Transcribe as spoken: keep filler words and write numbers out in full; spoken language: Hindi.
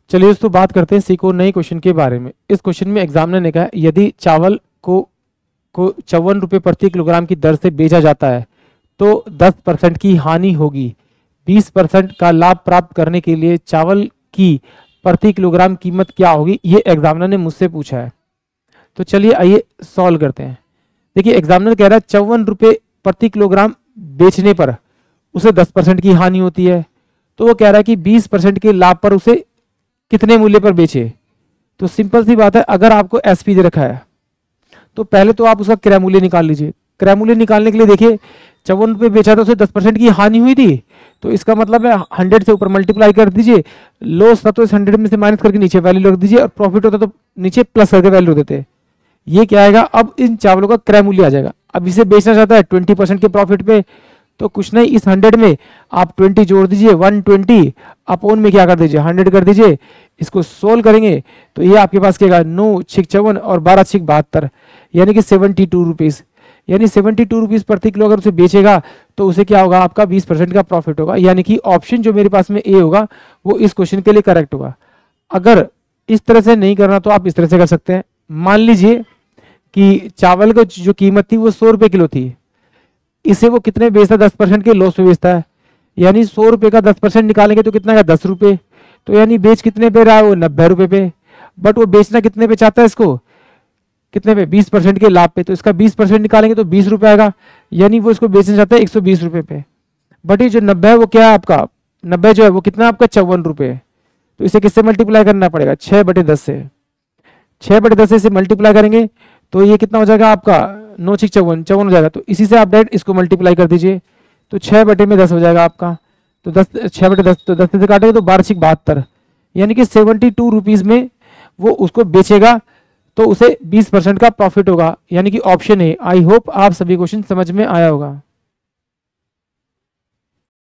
चलिए दोस्तों बात करते हैं सीखो नए क्वेश्चन के बारे में। इस क्वेश्चन में एग्जामिनर ने कहा यदि चावल को को चौवन रुपये प्रति किलोग्राम की दर से बेचा जाता है तो दस परसेंट की हानि होगी। बीस परसेंट का लाभ प्राप्त करने के लिए चावल की प्रति किलोग्राम कीमत क्या होगी, ये एग्जामिनर ने मुझसे पूछा है। तो चलिए आइए सॉल्व करते हैं। देखिए एग्जामिनर कह रहा है चौवन रुपये प्रति किलोग्राम बेचने पर उसे दस परसेंट की हानि होती है, तो वो कह रहा है कि बीस परसेंट के लाभ पर उसे कितने मूल्य पर बेचे। तो सिंपल सी बात है, अगर आपको एसपी दे रखा है तो पहले तो आप उसका क्रय मूल्य निकाल लीजिए। क्रय मूल्य निकालने के लिए देखिए चौवन रुपये बेचा तो उसे दस परसेंट की हानि हुई थी, तो इसका मतलब है हंड्रेड से ऊपर मल्टीप्लाई कर दीजिए। लॉस था तो इस हंड्रेड में से माइनस करके नीचे वैल्यू रख दीजिए, और प्रॉफिट होता तो नीचे प्लस करके वैल्यू देते। ये क्या आएगा, अब इन चावलों का क्रय मूल्य आ जाएगा। अब इसे बेचना चाहता है ट्वेंटी परसेंट के प्रॉफिट पे, तो कुछ नहीं, इस हंड्रेड में आप ट्वेंटी जोड़ दीजिए, वन ट्वेंटी अपॉन में क्या कर दीजिए हंड्रेड कर दीजिए। इसको सोल्व करेंगे तो ये आपके पास क्या नौ छिक चौवन और बारह छिक बहत्तर, यानी कि सेवेंटी टू रुपीज़, यानी सेवेंटी टू रुपीज़ प्रति किलो अगर उसे बेचेगा तो उसे क्या होगा, आपका बीस परसेंट का प्रॉफिट होगा। यानी कि ऑप्शन जो मेरे पास में ए होगा वो इस क्वेश्चन के लिए करेक्ट होगा। अगर इस तरह से नहीं करना तो आप इस तरह से कर सकते हैं। मान लीजिए कि चावल की जो कीमत थी वो सौ रुपये किलो थी, इसे वो कितने बेचता, दस परसेंट के लॉस पे बेचता है, यानी सौ रुपये का दस परसेंट निकालेंगे तो कितना का दस रुपये, तो यानी बेच कितने पे रहा है वो नब्बे रुपये पे। बट वो बेचना कितने पे चाहता है, इसको कितने पे, बीस परसेंट के लाभ पे, तो इसका बीस परसेंट निकालेंगे तो बीस रुपये आएगा, यानी वो इसको बेचना चाहता है एक सौ बीस रुपये पे। बट ये जो नब्बे है वो क्या है आपका, नब्बे जो है वो कितना आपका चौवन रुपये, तो इसे किससे मल्टीप्लाई करना पड़ेगा, छः बटे दस से। छः बटे दस से इसे मल्टीप्लाई करेंगे तो ये कितना हो जाएगा आपका, नौ छिक चौवन, चौवन हो जाएगा। तो इसी से आप डायरेक्ट इसको मल्टीप्लाई कर दीजिए, तो छः बटे में दस हो जाएगा आपका, तो दस छः बटे दस, तो दस से काटेंगे तो बारह छिक बहत्तर, यानी कि सेवेंटी टू रुपीज़ में वो उसको बेचेगा तो उसे बीस परसेंट का प्रॉफिट होगा, यानी कि ऑप्शन है। आई होप आप सभी क्वेश्चन समझ में आया होगा।